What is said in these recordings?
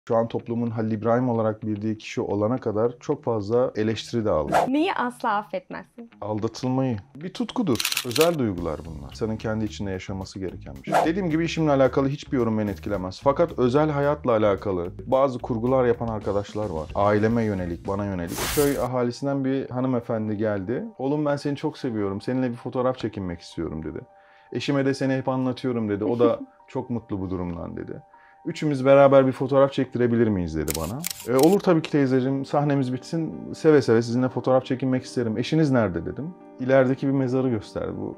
Şu an toplumun Halil İbrahim olarak bildiği kişi olana kadar çok fazla eleştiri de aldı. Neyi asla affetmezsin? Aldatılmayı bir tutkudur. Özel duygular bunlar. İnsanın kendi içinde yaşaması gereken bir şey. Dediğim gibi işimle alakalı hiçbir yorum beni etkilemez. Fakat özel hayatla alakalı bazı kurgular yapan arkadaşlar var. Aileme yönelik, bana yönelik. Köy ahalisinden bir hanımefendi geldi. Oğlum ben seni çok seviyorum. Seninle bir fotoğraf çekinmek istiyorum dedi. Eşime de seni hep anlatıyorum dedi. O da çok mutlu bu durumdan dedi. Üçümüz beraber bir fotoğraf çektirebilir miyiz dedi bana. Olur tabii ki teyzeciğim, sahnemiz bitsin, seve seve sizinle fotoğraf çekinmek isterim. Eşiniz nerede dedim. İlerideki bir mezarı gösterdi bu.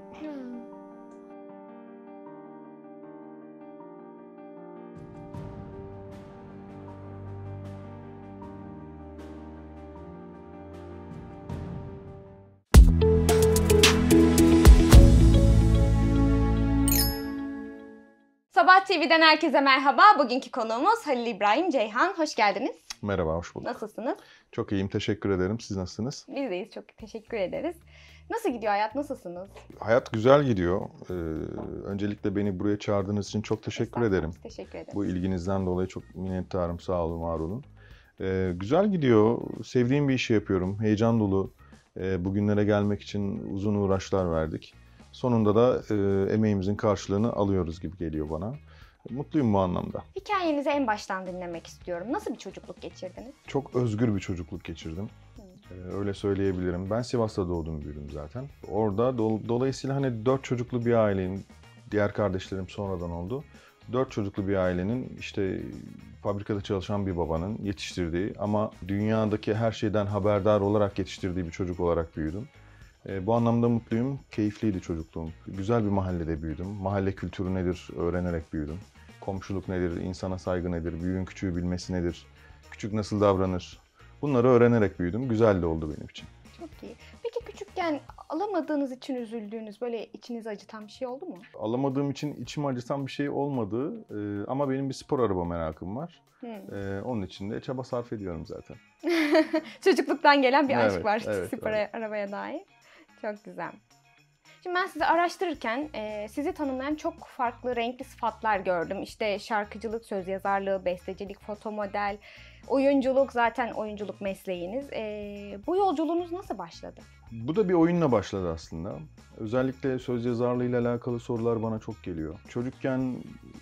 Sabah TV'den herkese merhaba. Bugünkü konuğumuz Halil İbrahim Ceyhan. Hoş geldiniz. Merhaba, hoş bulduk. Nasılsınız? Çok iyiyim, teşekkür ederim. Siz nasılsınız? Biz deyiz. Çok teşekkür ederiz. Nasıl gidiyor hayat? Nasılsınız? Hayat güzel gidiyor. Öncelikle beni buraya çağırdığınız için çok teşekkür ederim. Teşekkür ederim. Bu ilginizden dolayı çok minnettarım. Sağ olun, var olun. Güzel gidiyor. Sevdiğim bir işi yapıyorum. Heyecan dolu. Bugünlere gelmek için uzun uğraşlar verdik. Sonunda da emeğimizin karşılığını alıyoruz gibi geliyor bana. Mutluyum bu anlamda. Hikayenizi en baştan dinlemek istiyorum. Nasıl bir çocukluk geçirdiniz? Çok özgür bir çocukluk geçirdim. Öyle söyleyebilirim. Ben Sivas'ta doğdum, büyüdüm zaten. Orada dolayısıyla hani 4 çocuklu bir ailenin, diğer kardeşlerim sonradan oldu. 4 çocuklu bir ailenin işte fabrikada çalışan bir babanın yetiştirdiği ama dünyadaki her şeyden haberdar olarak yetiştirdiği bir çocuk olarak büyüdüm. Bu anlamda mutluyum. Keyifliydi çocukluğum. Güzel bir mahallede büyüdüm. Mahalle kültürü nedir öğrenerek büyüdüm. Komşuluk nedir, insana saygı nedir, büyüğün küçüğü bilmesi nedir, küçük nasıl davranır. Bunları öğrenerek büyüdüm. Güzel de oldu benim için. Çok iyi. Peki küçükken alamadığınız için üzüldüğünüz, böyle içinizi acıtan bir şey oldu mu? Alamadığım için içimi acıtan bir şey olmadı. Ama benim bir spor araba merakım var. Onun için de çaba sarf ediyorum zaten. Çocukluktan gelen bir aşk Evet, var evet, spor evet. arabaya dair. Çok güzel. Şimdi ben sizi araştırırken sizi tanımlayan çok farklı renkli sıfatlar gördüm. İşte şarkıcılık, söz yazarlığı, bestecilik, fotomodel, oyunculuk, zaten oyunculuk mesleğiniz. Bu yolculuğunuz nasıl başladı? Bu da bir oyunla başladı aslında. Özellikle söz yazarlığıyla alakalı sorular bana çok geliyor. Çocukken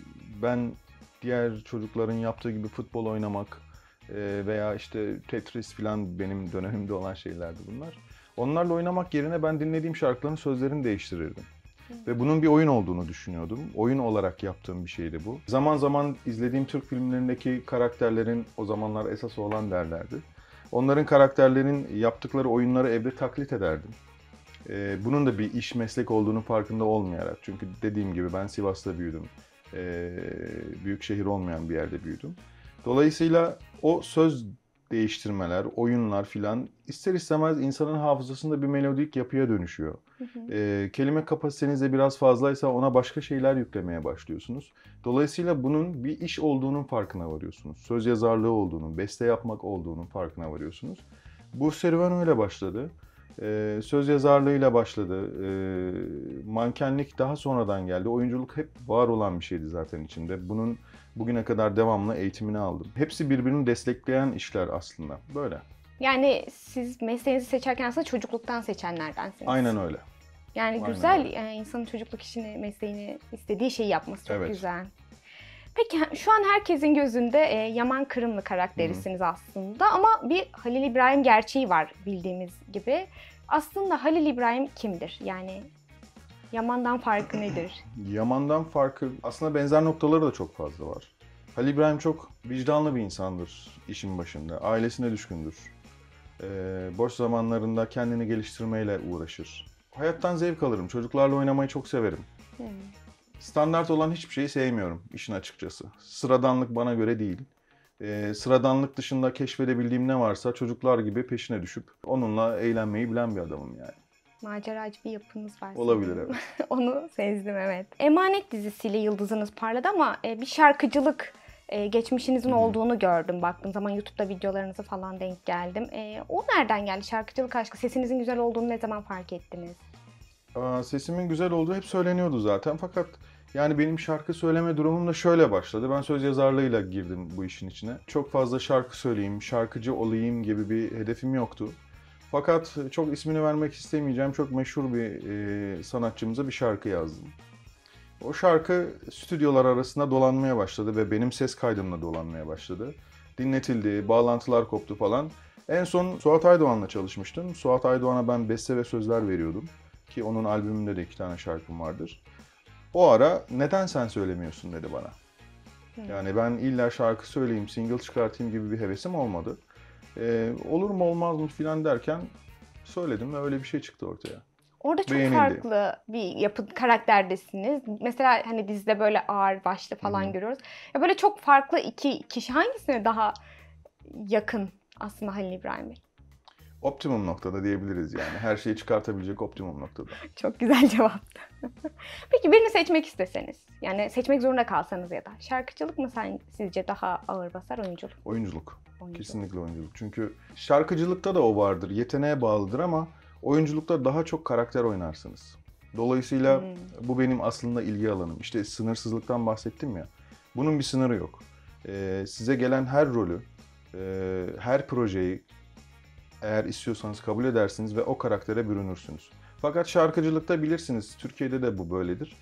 ben diğer çocukların yaptığı gibi futbol oynamak veya işte Tetris falan benim dönemimde olan şeylerdi bunlar. Onlarla oynamak yerine ben dinlediğim şarkıların sözlerini değiştirirdim. Ve bunun bir oyun olduğunu düşünüyordum. Oyun olarak yaptığım bir şeydi bu. Zaman zaman izlediğim Türk filmlerindeki karakterlerin, o zamanlar esas olan derlerdi. Onların karakterlerin yaptıkları oyunları evde taklit ederdim. Bunun da bir iş meslek olduğunu farkında olmayarak. Çünkü dediğim gibi ben Sivas'ta büyüdüm. Büyük şehir olmayan bir yerde büyüdüm. Dolayısıyla o söz değiştirmeler, oyunlar filan ister istemez insanın hafızasında bir melodik yapıya dönüşüyor. Kelime kapasiteniz de biraz fazlaysa ona başka şeyler yüklemeye başlıyorsunuz. Dolayısıyla bunun bir iş olduğunun farkına varıyorsunuz. Söz yazarlığı olduğunun, beste yapmak olduğunun farkına varıyorsunuz. Bu serüven öyle başladı. Söz yazarlığıyla başladı. Mankenlik daha sonradan geldi. Oyunculuk hep var olan bir şeydi zaten içinde. Bunun bugüne kadar devamlı eğitimini aldım. Hepsi birbirini destekleyen işler aslında. Böyle. Yani siz mesleğinizi seçerken aslında çocukluktan seçenlerdensiniz. Aynen öyle. Yani Aynen güzel, öyle. insanın çocukluk işini, mesleğini, istediği şeyi yapması çok Evet. güzel. Peki şu an herkesin gözünde Yaman Kırımlı karakterisiniz aslında ama bir Halil İbrahim gerçeği var bildiğimiz gibi. Aslında Halil İbrahim kimdir? Yani Yaman'dan farkı nedir? Yaman'dan farkı aslında benzer noktaları da çok fazla var. Halil İbrahim çok vicdanlı bir insandır işin başında. Ailesine düşkündür. Boş zamanlarında kendini geliştirmeyle uğraşır. Hayattan zevk alırım. Çocuklarla oynamayı çok severim. Standart olan hiçbir şeyi sevmiyorum işin açıkçası. Sıradanlık bana göre değil. Sıradanlık dışında keşfedebildiğim ne varsa çocuklar gibi peşine düşüp onunla eğlenmeyi bilen bir adamım yani. Maceracı bir yapınız var. Olabilir, sanırım. evet. Onu sezdim, evet. Emanet dizisiyle yıldızınız parladı ama bir şarkıcılık geçmişinizin olduğunu gördüm. Baktığım zaman YouTube'da videolarınızı falan denk geldim. O nereden geldi? Şarkıcılık aşkı. Sesinizin güzel olduğunu ne zaman fark ettiniz? Sesimin güzel olduğu hep söyleniyordu zaten fakat Yani benim şarkı söyleme durumum da şöyle başladı. Ben söz yazarlığıyla girdim bu işin içine. Çok fazla şarkı söyleyeyim, şarkıcı olayım gibi bir hedefim yoktu. Fakat çok ismini vermek istemeyeceğim çok meşhur bir sanatçımıza bir şarkı yazdım. O şarkı stüdyolar arasında dolanmaya başladı ve benim ses kaydımla dolanmaya başladı. Dinletildi, bağlantılar koptu falan. En son Suat Aydoğan'la çalışmıştım. Suat Aydoğan'a ben beste ve sözler veriyordum. Ki onun albümünde de 2 tane şarkım vardır. O ara neden sen söylemiyorsun dedi bana. Yani ben illa şarkı söyleyeyim, single çıkartayım gibi bir hevesim olmadı. Olur mu olmaz mı filan derken söyledim ve öyle bir şey çıktı ortaya. Orada çok Beğenildi. farklı bir yapı karakterdesiniz. Mesela hani dizide böyle ağır başlı falan Hı-hı. görüyoruz. Ya böyle çok farklı iki kişi hangisine daha yakın aslında Halil İbrahim Bey? Optimum noktada diyebiliriz yani. Her şeyi çıkartabilecek optimum noktada. Çok güzel cevaptı. Peki birini seçmek isteseniz, yani seçmek zorunda kalsanız ya da şarkıcılık mı sizce daha ağır basar, oyunculuk? Oyunculuk. Oyunculuk. Kesinlikle oyunculuk. Çünkü şarkıcılıkta da o vardır. Yeteneğe bağlıdır ama oyunculukta daha çok karakter oynarsınız. Dolayısıyla bu benim aslında ilgi alanım. İşte sınırsızlıktan bahsettim ya. Bunun bir sınırı yok. Size gelen her rolü, her projeyi eğer istiyorsanız kabul edersiniz ve o karaktere bürünürsünüz. Fakat şarkıcılıkta bilirsiniz, Türkiye'de de bu böyledir.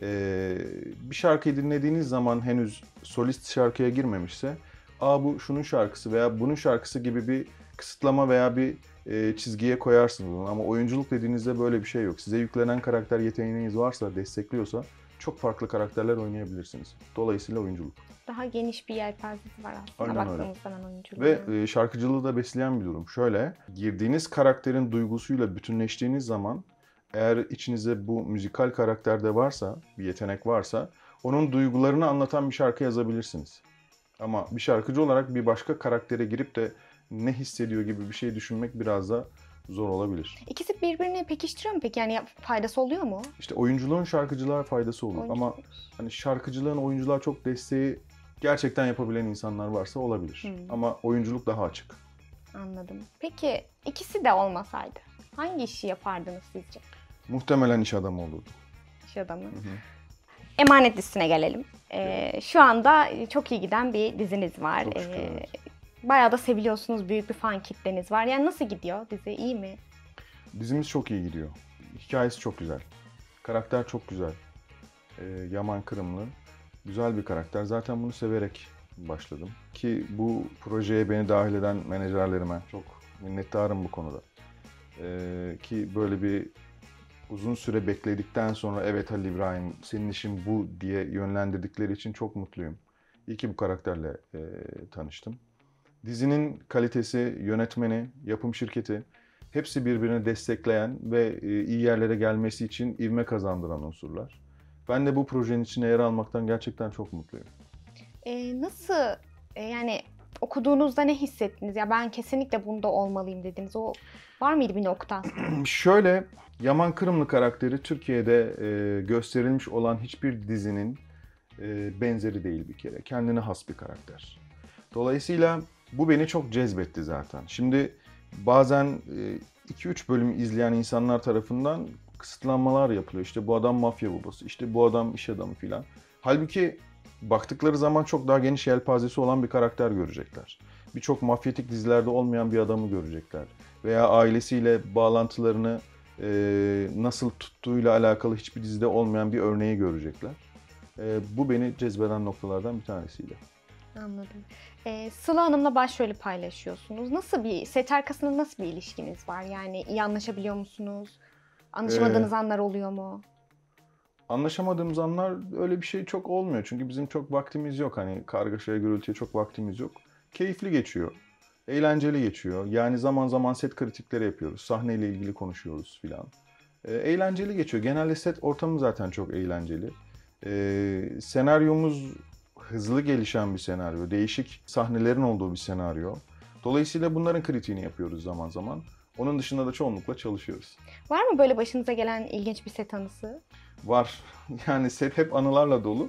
Bir şarkıyı dinlediğiniz zaman henüz solist şarkıya girmemişse, bu şunun şarkısı veya bunun şarkısı gibi bir kısıtlama veya bir çizgiye koyarsınız onu. Ama oyunculuk dediğinizde böyle bir şey yok. Size yüklenen karakter yeteneğiniz varsa, destekliyorsa çok farklı karakterler oynayabilirsiniz. Dolayısıyla oyunculuk. Daha geniş bir yelpazesi var aslında Aynen öyle. baktığımız zaman oyunculuğun. Ve şarkıcılığı da besleyen bir durum. Şöyle, girdiğiniz karakterin duygusuyla bütünleştiğiniz zaman eğer içinizde bu müzikal karakterde varsa, bir yetenek varsa onun duygularını anlatan bir şarkı yazabilirsiniz. Ama bir şarkıcı olarak bir başka karaktere girip de ne hissediyor gibi bir şey düşünmek biraz da zor olabilir. İkisi birbirini pekiştiriyor mu peki? Yani faydası oluyor mu? İşte oyunculuğun şarkıcılığa faydası olur ama hani şarkıcılığın oyunculuğa çok desteği gerçekten yapabilen insanlar varsa olabilir. Ama oyunculuk daha açık. Anladım. Peki ikisi de olmasaydı hangi işi yapardınız sizce? Muhtemelen iş adamı olurdu. İş adamı. Hı hı. Emanet dizisine gelelim. Şu anda çok iyi giden bir diziniz var. Çok şükür, evet. Bayağı da seviliyorsunuz, büyük bir fan kitleniz var. Yani nasıl gidiyor dizi, iyi mi? Dizimiz çok iyi gidiyor. Hikayesi çok güzel. Karakter çok güzel. Yaman Kırımlı. Güzel bir karakter. Zaten bunu severek başladım. Ki bu projeye beni dahil eden menajerlerime çok minnettarım bu konuda. Ki böyle bir uzun süre bekledikten sonra evet Halil İbrahim senin işin bu diye yönlendirdikleri için çok mutluyum. İyi ki bu karakterle tanıştım. Dizinin kalitesi, yönetmeni, yapım şirketi hepsi birbirini destekleyen ve iyi yerlere gelmesi için ivme kazandıran unsurlar. Ben de bu projenin içine yer almaktan gerçekten çok mutluyum. Nasıl yani okuduğunuzda ne hissettiniz? Ya ben kesinlikle bunda olmalıyım dediniz. O var mıydı bir nokta? Şöyle, Yaman Kırımlı karakteri Türkiye'de gösterilmiş olan hiçbir dizinin benzeri değil bir kere. Kendine has bir karakter. Dolayısıyla bu beni çok cezbetti zaten. Şimdi bazen 2-3 bölüm izleyen insanlar tarafından kısıtlanmalar yapılıyor. İşte bu adam mafya babası, işte bu adam iş adamı filan. Halbuki baktıkları zaman çok daha geniş yelpazesi olan bir karakter görecekler. Birçok mafyatik dizilerde olmayan bir adamı görecekler. Veya ailesiyle bağlantılarını nasıl tuttuğuyla alakalı hiçbir dizide olmayan bir örneği görecekler. Bu beni cezbeden noktalardan bir tanesiydi. Anladım. Sıla Hanım'la başrolü paylaşıyorsunuz. Nasıl bir, set arkasında nasıl bir ilişkiniz var? Yani iyi anlaşabiliyor musunuz? Anlaşamadığınız anlar oluyor mu? Anlaşamadığımız anlar öyle bir şey çok olmuyor. Çünkü bizim çok vaktimiz yok. Hani kargaşaya, gürültüye çok vaktimiz yok. Keyifli geçiyor. Eğlenceli geçiyor. Yani zaman zaman set kritikleri yapıyoruz. Sahneyle ilgili konuşuyoruz filan. Eğlenceli geçiyor. Genelde set ortamı zaten çok eğlenceli. Senaryomuz hızlı gelişen bir senaryo. Değişik sahnelerin olduğu bir senaryo. Dolayısıyla bunların kritiğini yapıyoruz zaman zaman. Onun dışında da çoğunlukla çalışıyoruz. Var mı böyle başınıza gelen ilginç bir set anısı? Var. Yani set hep anılarla dolu.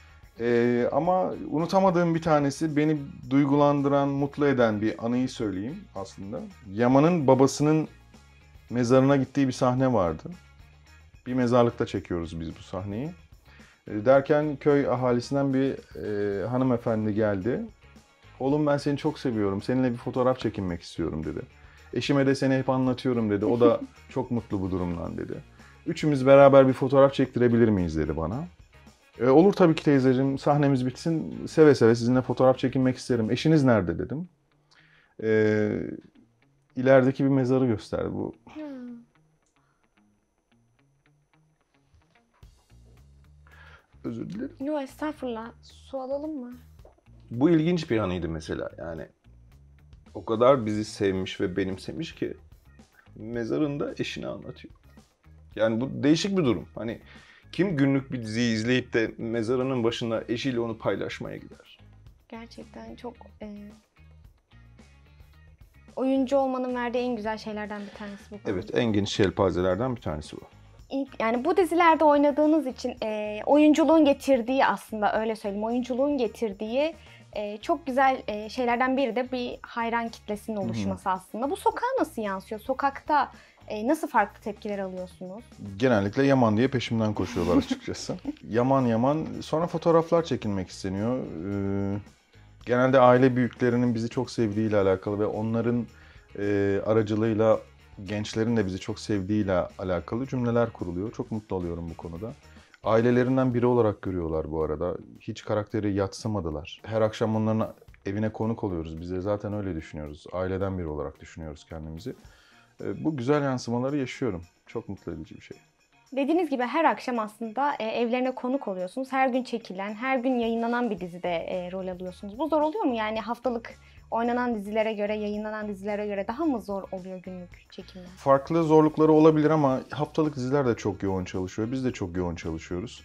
Ama unutamadığım bir tanesi, beni duygulandıran, mutlu eden bir anıyı söyleyeyim aslında. Yaman'ın babasının mezarına gittiği bir sahne vardı. Bir mezarlıkta çekiyoruz biz bu sahneyi. Derken köy ahalisinden bir hanımefendi geldi. Oğlum ben seni çok seviyorum, seninle bir fotoğraf çekinmek istiyorum dedi. Eşime de seni hep anlatıyorum dedi. O da çok mutlu bu durumdan dedi. Üçümüz beraber bir fotoğraf çektirebilir miyiz dedi bana. Olur tabii ki teyzeciğim, sahnemiz bitsin. Seve seve sizinle fotoğraf çekinmek isterim. Eşiniz nerede dedim. E, ilerideki bir mezarı gösterdi bu. Özür dilerim. Yo, estağfurullah. Su alalım mı? Bu ilginç bir anıydı mesela. Yani o kadar bizi sevmiş ve benimsemiş ki mezarında eşini anlatıyor. Yani bu değişik bir durum. Hani kim günlük bir diziyi izleyip de mezarının başında eşiyle onu paylaşmaya gider? Gerçekten çok oyuncu olmanın verdiği en güzel şeylerden bir tanesi bu. Evet, en geniş yelpazelerden bir tanesi bu. Yani bu dizilerde oynadığınız için oyunculuğun getirdiği, aslında öyle söyleyeyim, oyunculuğun getirdiği çok güzel şeylerden biri de bir hayran kitlesinin oluşması aslında. Bu sokağa nasıl yansıyor? Sokakta nasıl farklı tepkiler alıyorsunuz? Genellikle Yaman diye peşimden koşuyorlar açıkçası. Yaman Yaman. Sonra fotoğraflar çekilmek isteniyor. Genelde aile büyüklerinin bizi çok sevdiğiyle alakalı ve onların aracılığıyla gençlerin de bizi çok sevdiğiyle alakalı cümleler kuruluyor. Çok mutlu oluyorum bu konuda. Ailelerinden biri olarak görüyorlar bu arada. Hiç karakteri yadsımadılar. Her akşam onların evine konuk oluyoruz. Biz de zaten öyle düşünüyoruz. Aileden biri olarak düşünüyoruz kendimizi. Bu güzel yansımaları yaşıyorum. Çok mutlu edici bir şey. Dediğiniz gibi her akşam aslında evlerine konuk oluyorsunuz. Her gün çekilen, her gün yayınlanan bir dizide rol alıyorsunuz. Bu zor oluyor mu? Yani haftalık oynanan dizilere göre, yayınlanan dizilere göre daha mı zor oluyor günlük çekimler? Farklı zorlukları olabilir ama haftalık diziler de çok yoğun çalışıyor. Biz de çok yoğun çalışıyoruz.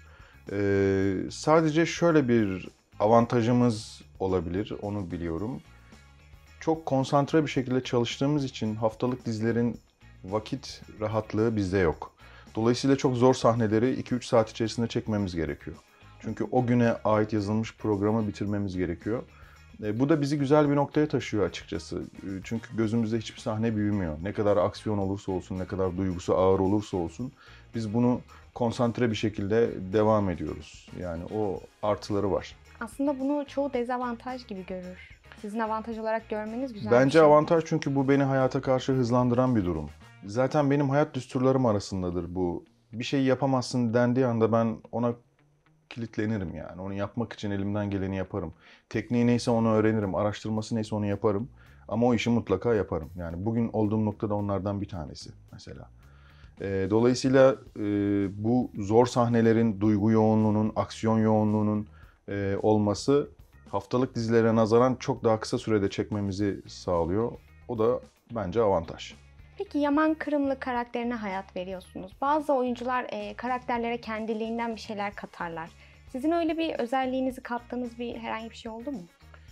Sadece şöyle bir avantajımız olabilir, onu biliyorum. Çok konsantre bir şekilde çalıştığımız için haftalık dizilerin vakit rahatlığı bizde yok. Dolayısıyla çok zor sahneleri 2-3 saat içerisinde çekmemiz gerekiyor. Çünkü o güne ait yazılmış programı bitirmemiz gerekiyor. Bu da bizi güzel bir noktaya taşıyor açıkçası. Çünkü gözümüzde hiçbir sahne büyümüyor. Ne kadar aksiyon olursa olsun, ne kadar duygusu ağır olursa olsun biz bunu konsantre bir şekilde devam ediyoruz. Yani o artıları var. Aslında bunu çoğu dezavantaj gibi görür. Sizin avantaj olarak görmeniz güzel bir Bence şey. avantaj çünkü bu beni hayata karşı hızlandıran bir durum. Zaten benim hayat düsturlarım arasındadır bu. Bir şey yapamazsın dendiği anda ben ona kilitlenirim yani. Onu yapmak için elimden geleni yaparım. Tekniği neyse onu öğrenirim. Araştırması neyse onu yaparım. Ama o işi mutlaka yaparım. Yani bugün olduğum noktada onlardan bir tanesi mesela. Dolayısıyla bu zor sahnelerin, duygu yoğunluğunun, aksiyon yoğunluğunun olması haftalık dizilere nazaran çok daha kısa sürede çekmemizi sağlıyor. O da bence avantaj. Peki Yaman Kırımlı karakterine hayat veriyorsunuz. Bazı oyuncular karakterlere kendiliğinden bir şeyler katarlar. Sizin öyle bir özelliğinizi kattığınız bir herhangi bir şey oldu mu?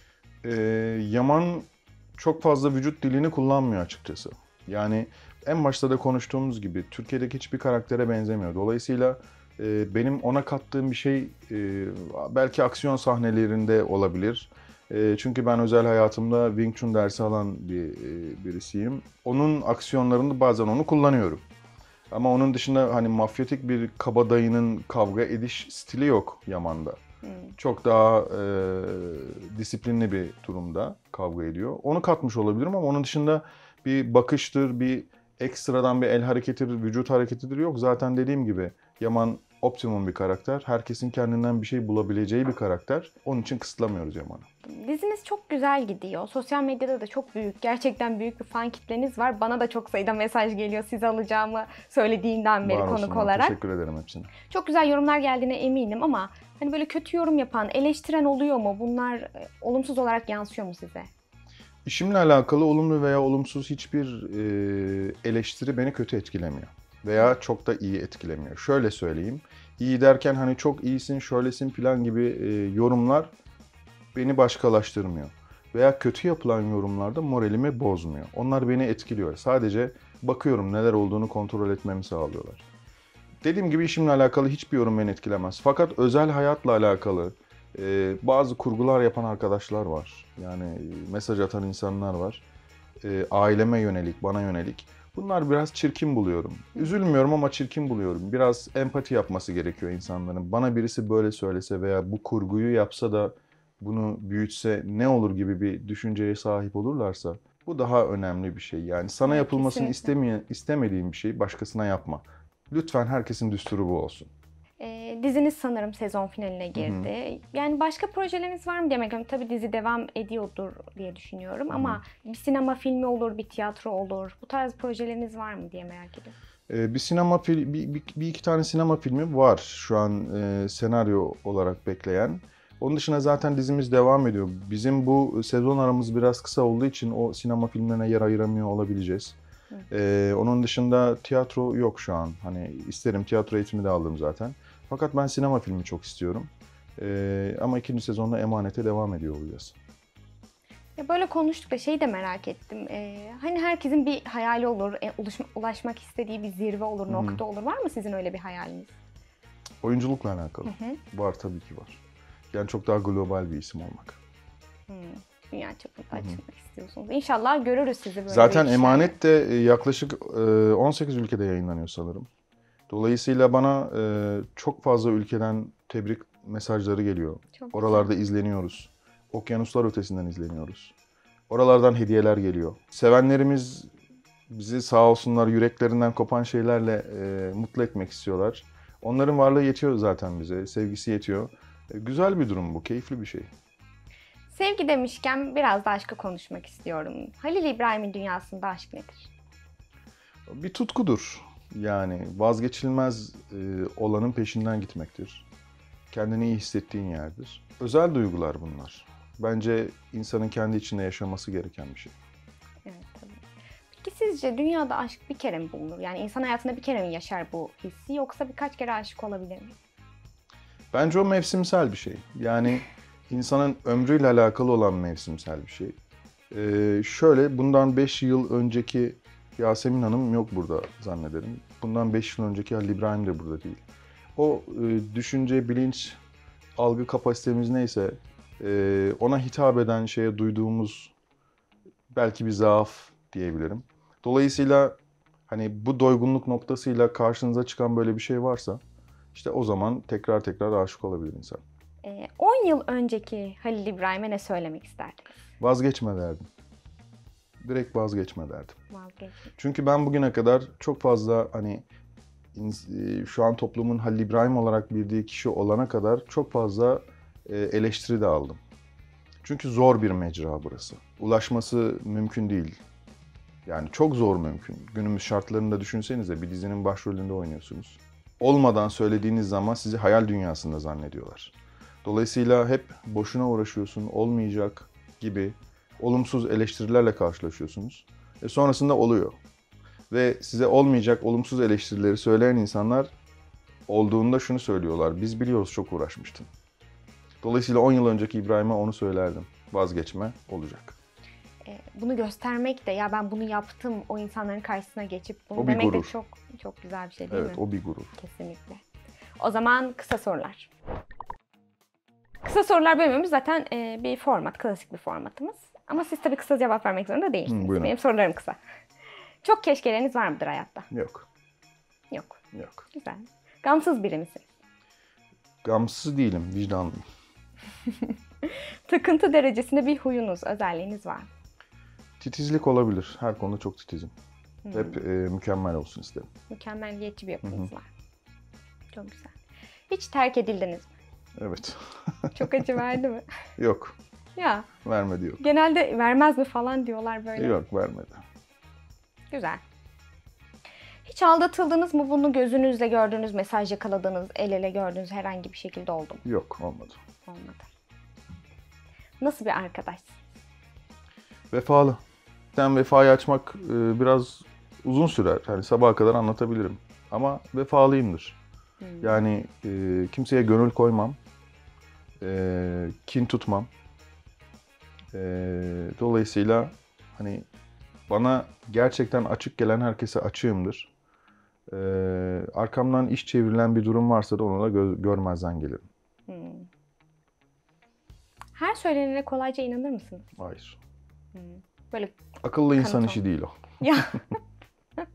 Yaman çok fazla vücut dilini kullanmıyor açıkçası. Yani en başta da konuştuğumuz gibi Türkiye'deki hiçbir karaktere benzemiyor. Dolayısıyla benim ona kattığım bir şey belki aksiyon sahnelerinde olabilir. Çünkü ben özel hayatımda Wing Chun dersi alan birisiyim. Onun aksiyonlarında bazen onu kullanıyorum. Ama onun dışında hani mafyatik bir kabadayının kavga ediş stili yok Yaman'da. Çok daha disiplinli bir durumda kavga ediyor. Onu katmış olabilirim ama onun dışında bir bakıştır, bir ekstradan bir el hareketidir, vücut hareketidir yok. Zaten dediğim gibi Yaman optimum bir karakter. Herkesin kendinden bir şey bulabileceği bir karakter. Onun için kısıtlamıyoruz Yaman'ı. Diziniz çok güzel gidiyor. Sosyal medyada da çok büyük, gerçekten büyük bir fan kitleniz var. Bana da çok sayıda mesaj geliyor sizi alacağımı söylediğinden beri Var konuk olsunlar. olarak. Teşekkür ederim hepsine. Çok güzel yorumlar geldiğine eminim ama hani böyle kötü yorum yapan, eleştiren oluyor mu? Bunlar olumsuz olarak yansıyor mu size? İşimle alakalı olumlu veya olumsuz hiçbir eleştiri beni kötü etkilemiyor. Veya çok da iyi etkilemiyor. Şöyle söyleyeyim. İyi derken hani çok iyisin, şöylesin falan gibi yorumlar beni başkalaştırmıyor. Veya kötü yapılan yorumlarda moralimi bozmuyor. Onlar beni etkiliyor. Sadece bakıyorum neler olduğunu kontrol etmemi sağlıyorlar. Dediğim gibi işimle alakalı hiçbir yorum beni etkilemez. Fakat özel hayatla alakalı bazı kurgular yapan arkadaşlar var. Yani mesaj atan insanlar var. Aileme yönelik, bana yönelik. Bunlar biraz çirkin buluyorum. Üzülmüyorum ama çirkin buluyorum. Biraz empati yapması gerekiyor insanların. Bana birisi böyle söylese veya bu kurguyu yapsa da bunu büyütse ne olur gibi bir düşünceye sahip olurlarsa bu daha önemli bir şey. Yani sana Evet, yapılmasını kesinlikle. istemediğin bir şeyi başkasına yapma. Lütfen herkesin düsturu bu olsun. Diziniz sanırım sezon finaline Hı hı. girdi. Yani başka projeleriniz var mı diye merak ediyorum. Tabii dizi devam ediyordur diye düşünüyorum Hı hı. ama bir sinema filmi olur, bir tiyatro olur. Bu tarz projeleriniz var mı diye merak ediyorum. Bir iki tane sinema filmi var şu an senaryo olarak bekleyen. Onun dışında zaten dizimiz devam ediyor. Bizim bu sezon aramız biraz kısa olduğu için o sinema filmlerine yer ayıramıyor olabileceğiz. Hı. Onun dışında tiyatro yok şu an. Hani isterim, tiyatro eğitimi de aldım zaten. Fakat ben sinema filmi çok istiyorum. Ama ikinci sezonda Emanet'e devam ediyor olacağız. Ya böyle konuştuk da şeyi de merak ettim. Hani herkesin bir hayali olur, ulaşmak istediği bir zirve olur, Hı hı. nokta olur. Var mı sizin öyle bir hayaliniz? Oyunculukla alakalı. Hı hı. Var, tabii ki var. Yani çok daha global bir isim olmak. Hmm. Dünya çapında açılmak istiyorsunuz. İnşallah görürüz sizi böyle Zaten büyük işlerle. Emanet de yaklaşık 18 ülkede yayınlanıyor sanırım. Dolayısıyla bana çok fazla ülkeden tebrik mesajları geliyor. Çok Oralarda izleniyoruz. Okyanuslar ötesinden izleniyoruz. Oralardan hediyeler geliyor. Sevenlerimiz bizi sağ olsunlar yüreklerinden kopan şeylerle mutlu etmek istiyorlar. Onların varlığı yetiyor zaten bize, sevgisi yetiyor. Güzel bir durum bu, keyifli bir şey. Sevgi demişken biraz da aşkı konuşmak istiyorum. Halil İbrahim'in dünyasında aşk nedir? Bir tutkudur. Yani vazgeçilmez olanın peşinden gitmektir. Kendini iyi hissettiğin yerdir. Özel duygular bunlar. Bence insanın kendi içinde yaşaması gereken bir şey. Evet, tabii. Peki sizce dünyada aşk bir kere mi bulunur? Yani insan hayatında bir kere mi yaşar bu hissi yoksa birkaç kere aşık olabilir mi? Bence o mevsimsel bir şey. Yani insanın ömrüyle alakalı olan mevsimsel bir şey. Şöyle, bundan 5 yıl önceki Yasemin Hanım yok burada zannederim. Bundan 5 yıl önceki Halil İbrahim de burada değil. O düşünce, bilinç, algı kapasitemiz neyse ona hitap eden şeye duyduğumuz belki bir zaaf diyebilirim. Dolayısıyla hani bu doygunluk noktasıyla karşınıza çıkan böyle bir şey varsa işte o zaman tekrar tekrar aşık olabilir insan. 10 yıl önceki Halil İbrahim'e ne söylemek isterdiniz? Vazgeçme derdim. Direkt vazgeçme derdim. Vazgeçin. Çünkü ben bugüne kadar çok fazla hani şu an toplumun Halil İbrahim olarak bildiği kişi olana kadar çok fazla eleştiri de aldım. Çünkü zor bir mecra burası. Ulaşması mümkün değil. Yani çok zor mümkün. Günümüz şartlarında düşünsenize, bir dizinin başrolünde oynuyorsunuz. Olmadan söylediğiniz zaman sizi hayal dünyasında zannediyorlar. Dolayısıyla hep boşuna uğraşıyorsun, olmayacak gibi olumsuz eleştirilerle karşılaşıyorsunuz. Sonrasında oluyor. Ve size olmayacak olumsuz eleştirileri söyleyen insanlar olduğunda şunu söylüyorlar: biz biliyoruz, çok uğraşmıştın. Dolayısıyla 10 yıl önceki İbrahim'e onu söylerdim. Vazgeçme, olacak. Bunu göstermek de ya ben bunu yaptım o insanların karşısına geçip bunu O bir demek de gurur. çok çok güzel bir şey değil Evet, mi? o bir gurur. Kesinlikle. O zaman kısa sorular. Kısa sorular bölümümüz zaten bir format, klasik bir formatımız. Ama siz tabii kısa cevap vermek zorunda değilsiniz. Buyurun. Benim sorularım kısa. Çok keşkeleriniz var mıdır hayatta? Yok, Yok. yok. Güzel. Gamsız biri misiniz? Gamsız değilim, vicdanlıyım. Takıntı derecesinde bir huyunuz, özelliğiniz var mı? Titizlik olabilir. Her konuda çok titizim. Hep mükemmel olsun isterim. Mükemmeliyetçi bir yapınız var. Çok güzel. Hiç terk edildiniz mi? Evet. Çok acı verdi mi? Yok, Ya vermedi yok. genelde vermez mi falan diyorlar böyle. Yok, vermedi. Güzel. Hiç aldatıldınız mı? Bunu gözünüzle gördüğünüz, mesaj yakaladığınız, el ele gördüğünüz herhangi bir şekilde oldu mu? Yok, olmadı. Olmadı. Nasıl bir arkadaşsın? Vefalı. Sen vefayı açmak biraz uzun sürer. Hani sabaha kadar anlatabilirim. Ama vefalıyımdır. Yani kimseye gönül koymam. Kin tutmam. Dolayısıyla hani bana gerçekten açık gelen herkese açığımdır. Arkamdan iş çevrilen bir durum varsa da onu da görmezden gelirim. Her söylenene kolayca inanır mısınız? Hayır. Böyle Akıllı insan Kanıt işi değil o. ya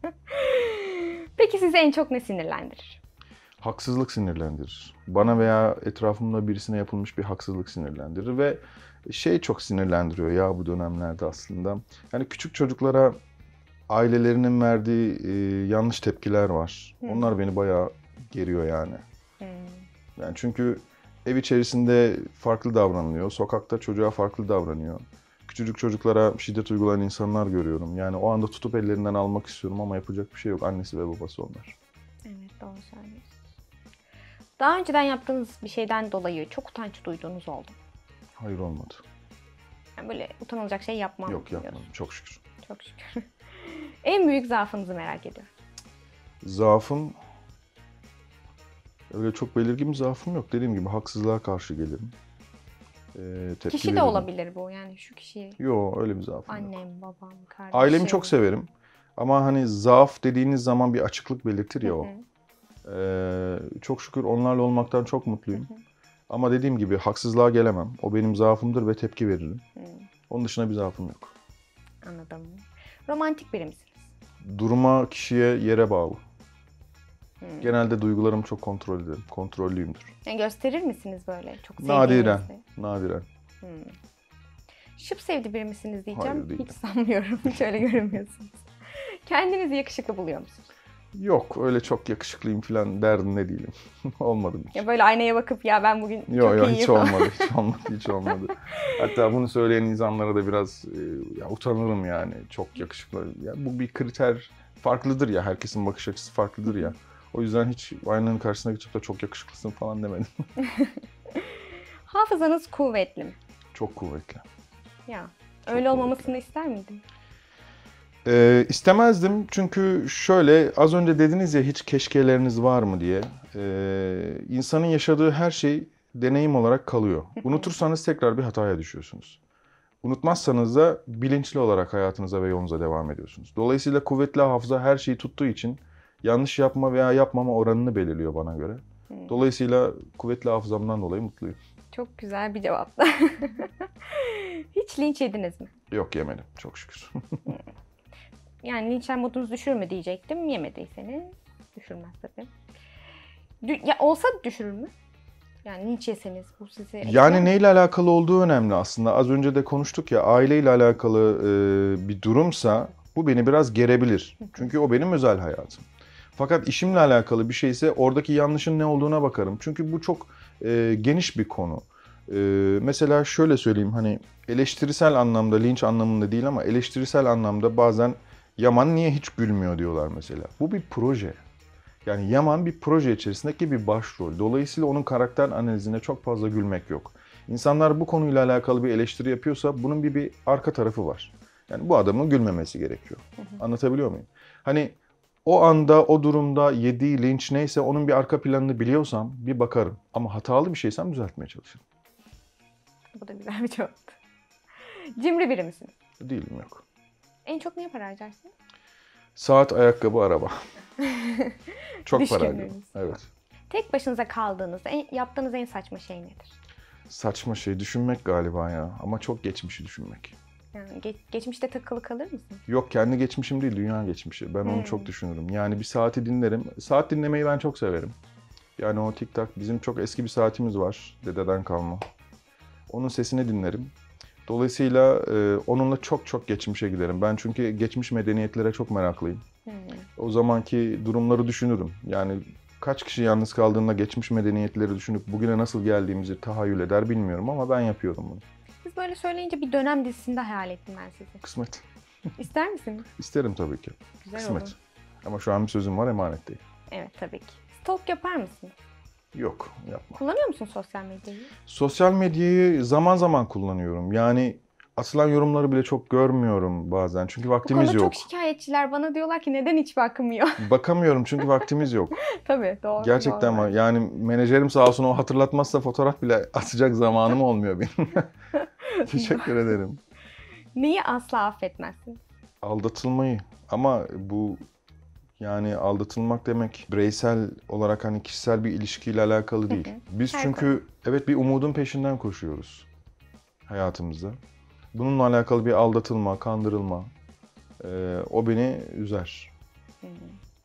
Peki sizi en çok ne sinirlendirir? Haksızlık sinirlendirir. Bana veya etrafımda birisine yapılmış bir haksızlık sinirlendirir ve şey çok sinirlendiriyor ya bu dönemlerde aslında. Yani küçük çocuklara ailelerinin verdiği yanlış tepkiler var. Onlar beni bayağı geriyor yani. Yani çünkü ev içerisinde farklı davranılıyor, sokakta çocuğa farklı davranıyor. Küçücük çocuklara şiddet uygulayan insanlar görüyorum. Yani o anda tutup ellerinden almak istiyorum ama yapacak bir şey yok. Annesi ve babası onlar. Evet, doğru söylüyorsunuz. Daha önceden yaptığınız bir şeyden dolayı çok utanç duyduğunuz oldu mu? Hayır, olmadı. Yani böyle utanılacak şey yapmam Yok, yapmadım diyorsun. çok şükür. Çok şükür. En büyük zaafınızı merak ediyorum. Zaafım, öyle çok belirgin bir zaafım yok. Dediğim gibi haksızlığa karşı gelirim. Tepki Kişi de veririm. olabilir bu, yani şu kişi. Yok, öyle bir zaafım yok. Annem, babam, kardeşim. Ailemi çok severim. Ama hani zaaf dediğiniz zaman bir açıklık belirtir ya o. Çok şükür onlarla olmaktan çok mutluyum. Ama dediğim gibi haksızlığa gelemem. O benim zaafımdır ve tepki veririm. Onun dışında bir zaafım yok. Anladım. Romantik biri misiniz? Duruma, kişiye, yere bağlı. Genelde duygularımı çok kontrol ederim. Kontrollüyümdür. Yani gösterir misiniz böyle çok Nadiren. sevdiğinizde? Nadiren. Şıp sevdi biri misiniz diyeceğim. Hayır, değilim. Hiç sanmıyorum. Hiç öyle görünmüyorsunuz. Kendinizi yakışıklı buluyor musunuz? Yok, öyle çok yakışıklıyım falan derdinde değilim. Olmadı hiç. Ya böyle aynaya bakıp ya ben bugün Yok çok yok, iyiyim hiç falan. olmadı, hiç olmadı, hiç olmadı. Hatta bunu söyleyen insanlara da biraz ya, utanırım yani. Çok yakışıklı. Ya, bu bir kriter, farklıdır ya, herkesin bakış açısı farklıdır ya. O yüzden hiç aynanın karşısına geçip de çok yakışıklısın falan demedim. Hafızanız kuvvetli mi? Çok kuvvetli. Ya Çok öyle kuvvetli. olmamasını ister miydin? İstemezdim çünkü şöyle, az önce dediniz ya hiç keşkeleriniz var mı diye. İnsanın yaşadığı her şey deneyim olarak kalıyor. Unutursanız tekrar bir hataya düşüyorsunuz. Unutmazsanız da bilinçli olarak hayatınıza ve yolunuza devam ediyorsunuz. Dolayısıyla kuvvetli hafıza her şeyi tuttuğu için yanlış yapma veya yapmama oranını belirliyor bana göre. Dolayısıyla kuvvetli hafızamdan dolayı mutluyum. Çok güzel bir cevaptı. Hiç linç yediniz mi? Yok, yemedim çok şükür. Yani linçler modunuzu düşürür mü diyecektim. Yemediyseniz düşürmez tabii. Ya olsa düşürür mü? Yani linç yeseniz bu sizi etkiler Yani mi? neyle alakalı olduğu önemli aslında. Az önce de konuştuk ya, aileyle alakalı bir durumsa bu beni biraz gerebilir. Çünkü o benim özel hayatım. Fakat işimle alakalı bir şeyse oradaki yanlışın ne olduğuna bakarım. Çünkü bu çok geniş bir konu. Mesela şöyle söyleyeyim, hani eleştirisel anlamda, linç anlamında değil ama eleştirisel anlamda bazen Yaman niye hiç gülmüyor diyorlar mesela. Bu bir proje. Yani Yaman bir proje içerisindeki bir başrol. Dolayısıyla onun karakter analizine çok fazla gülmek yok. İnsanlar bu konuyla alakalı bir eleştiri yapıyorsa bunun bir arka tarafı var. Yani bu adamın gülmemesi gerekiyor. Anlatabiliyor muyum? Hani o anda, o durumda yediği linç neyse onun bir arka planını biliyorsam bir bakarım. Ama hatalı bir şeysem düzeltmeye çalışırım. Bu da güzel bir cevaptı. Cimri biri misiniz? Değilim, yok. En çok neye para harcarsınız? Saat, ayakkabı, araba. Çok para Düşkünlüğünüz. harcadım. Evet. Tek başınıza kaldığınızda yaptığınız en saçma şey nedir? Saçma şey düşünmek galiba ya. Ama çok geçmişi düşünmek. Yani geçmişte takılı kalır mısınız? Yok, kendi geçmişim değil, dünya geçmişi. Ben onu çok düşünürüm. Yani bir saati dinlerim. Saat dinlemeyi ben çok severim. Yani o tik tak, bizim çok eski bir saatimiz var. Dededen kalma. Onun sesini dinlerim. Dolayısıyla onunla çok geçmişe giderim. Ben çünkü geçmiş medeniyetlere çok meraklıyım. O zamanki durumları düşünürüm. Yani kaç kişi yalnız kaldığında geçmiş medeniyetleri düşünüp bugüne nasıl geldiğimizi tahayyül eder bilmiyorum ama ben yapıyorum bunu. Siz böyle söyleyince bir dönem dizisinde hayal ettim ben sizi. Kısmet. İster misiniz? İsterim tabii ki. Güzel Kısmet. olur. Ama şu an bir sözüm var, emanet değil. Evet, tabii ki. Stalk yapar mısınız? Yok, yapma. Kullanıyor musun sosyal medyayı? Sosyal medyayı zaman zaman kullanıyorum. Yani atılan yorumları bile çok görmüyorum bazen. Çünkü Bu vaktimiz konuda yok. çok şikayetçiler bana diyorlar ki neden hiç bakmıyor? Bakamıyorum çünkü vaktimiz yok. Tabii, doğru. Gerçekten doğru. ama yani menajerim sağ olsun o hatırlatmazsa fotoğraf bile atacak zamanım olmuyor benim. Teşekkür ederim. Neyi asla affetmezsin? Aldatılmayı, ama bu yani aldatılmak demek bireysel olarak hani kişisel bir ilişkiyle alakalı değil. Biz Her çünkü evet bir umudun peşinden koşuyoruz hayatımızda. Bununla alakalı bir aldatılma, kandırılma o beni üzer.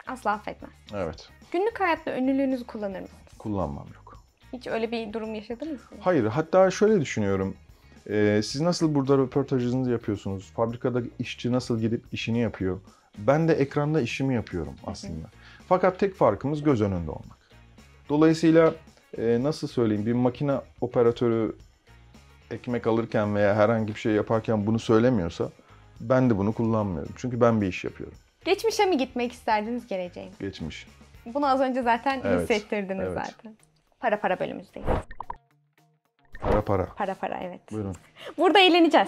Asla affetmez. Evet. Günlük hayatta ünlülüğünüzü kullanır mısınız? Kullanmam yok. Hiç öyle bir durum yaşadınız mı? Hayır, hatta şöyle düşünüyorum. Siz nasıl burada röportajınızı yapıyorsunuz? Fabrikada işçi nasıl gidip işini yapıyor? Ben de ekranda işimi yapıyorum aslında. Fakat tek farkımız göz önünde olmak. Dolayısıyla nasıl söyleyeyim, bir makine operatörü ekmek alırken veya herhangi bir şey yaparken bunu söylemiyorsa ben de bunu kullanmıyorum. Çünkü ben bir iş yapıyorum. Geçmişe mi gitmek isterdiniz, geleceğe mi? Geçmiş. Bunu az önce zaten Evet, hissettirdiniz evet. zaten. Para bölümümüzdeyiz. Para. Para evet. Buyurun. Burada eğleneceğiz.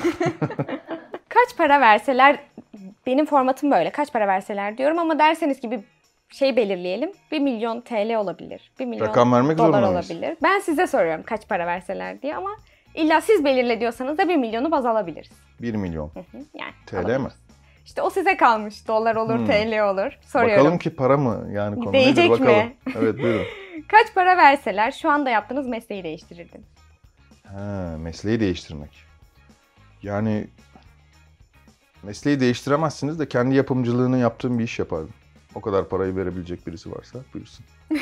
Kaç para verseler, benim formatım böyle, kaç para verseler diyorum ama derseniz ki bir şey belirleyelim. 1 milyon TL olabilir. 1 milyon Rakam vermek dolar zorunda mıyız? olabilir. Ben size soruyorum kaç para verseler diye ama illa siz belirle diyorsanız da 1 milyonu baz alabiliriz. 1 milyon. Yani TL mi? alabiliriz. İşte o size kalmış. Dolar olur, TL olur. Soruyorum. Bakalım ki para mı? Yani konu Değecek nedir bakalım. mi? Evet, buyurun. Kaç para verseler şu anda yaptığınız mesleği değiştirirdiniz? Mesleği değiştirmek. Yani mesleği değiştiremezsiniz de kendi yapımcılığını yaptığım bir iş yapardım. O kadar parayı verebilecek birisi varsa buyursun.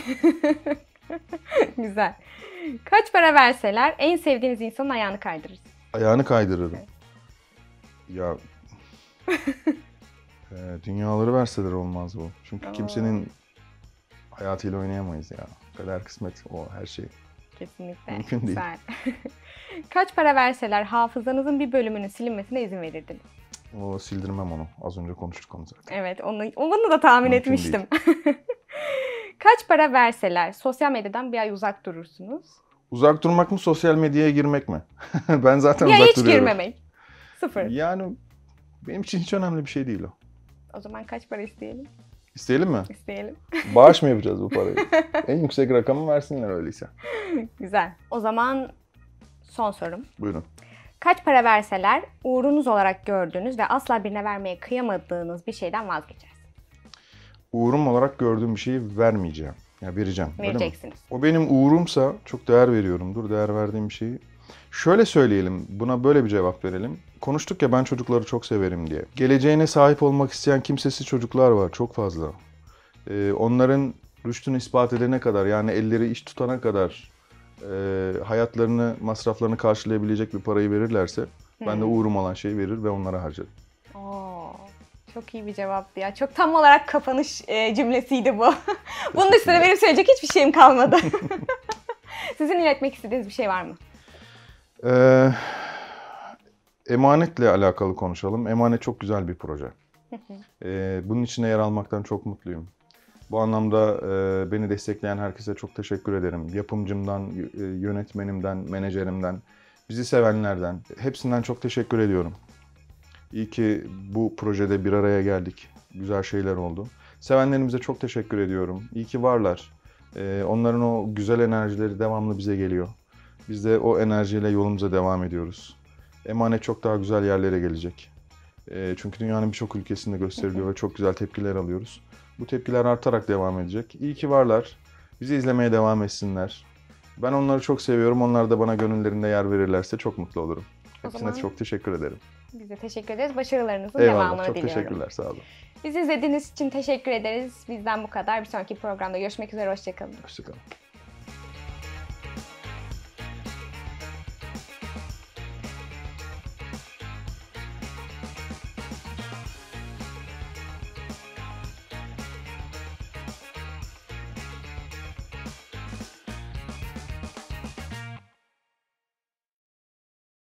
Güzel. Kaç para verseler en sevdiğiniz insanın ayağını kaydırırsınız? Ayağını kaydırırım. Ya dünyaları verseler olmaz bu. Çünkü kimsenin hayatıyla oynayamayız ya. Kader kısmet o her şey. Kesinlikle. Mümkün değil. Güzel. Kaç para verseler hafızanızın bir bölümünün silinmesine izin verirdiniz? O sildirmem onu. Az önce konuştuk onu zaten. Evet, onu da tahmin Mümkün etmiştim. Kaç para verseler sosyal medyadan bir ay uzak durursunuz? Uzak durmak mı, sosyal medyaya girmek mi? Ben zaten Bir ay uzak hiç duruyorum. girmemek. Sıfır. Yani benim için hiç önemli bir şey değil o. O zaman kaç para isteyelim? İsteyelim mi? İsteyelim. Bağış mı yapacağız bu parayı? En yüksek rakamı versinler öyleyse. Güzel. O zaman son sorum. Buyurun. Kaç para verseler uğrunuz olarak gördüğünüz ve asla birine vermeye kıyamadığınız bir şeyden vazgeçersiniz? Uğurum olarak gördüğüm bir şeyi vermeyeceğim. Ya vereceğim. öyle mi? Vereceksiniz. O benim uğurumsa çok değer veriyorumdur. Değer verdiğim bir şeyi. Şöyle söyleyelim. Buna böyle bir cevap verelim. Konuştuk ya ben çocukları çok severim diye. Geleceğine sahip olmak isteyen kimsesiz çocuklar var. Çok fazla. Onların rüştünü ispat edene kadar yani elleri iş tutana kadar hayatlarını, masraflarını karşılayabilecek bir parayı verirlerse ben de uğurum olan şeyi verir ve onlara harcarım. Oo, çok iyi bir cevaptı ya. Çok tam olarak kapanış cümlesiydi bu. Bunun üstüne benim söyleyecek hiçbir şeyim kalmadı. Sizin iletmek istediğiniz bir şey var mı? Emanetle alakalı konuşalım. Emanet çok güzel bir proje. Bunun içinde yer almaktan çok mutluyum. Bu anlamda beni destekleyen herkese çok teşekkür ederim. Yapımcımdan, yönetmenimden, menajerimden, bizi sevenlerden, hepsinden çok teşekkür ediyorum. İyi ki bu projede bir araya geldik. Güzel şeyler oldu. Sevenlerimize çok teşekkür ediyorum. İyi ki varlar. Onların o güzel enerjileri devamlı bize geliyor. Biz de o enerjiyle yolumuza devam ediyoruz. Emanet çok daha güzel yerlere gelecek. Çünkü dünyanın birçok ülkesinde gösteriliyor ve çok güzel tepkiler alıyoruz. Bu tepkiler artarak devam edecek. İyi ki varlar. Bizi izlemeye devam etsinler. Ben onları çok seviyorum. Onlar da bana gönüllerinde yer verirlerse çok mutlu olurum. Hepsine zaman çok teşekkür ederim. biz de teşekkür ederiz. Başarılarınızın Eyvallah. devamını Çok diliyorum. teşekkürler. Sağ olun. Bizi izlediğiniz için teşekkür ederiz. Bizden bu kadar. Bir sonraki programda görüşmek üzere. Hoşçakalın. Hoşçakalın.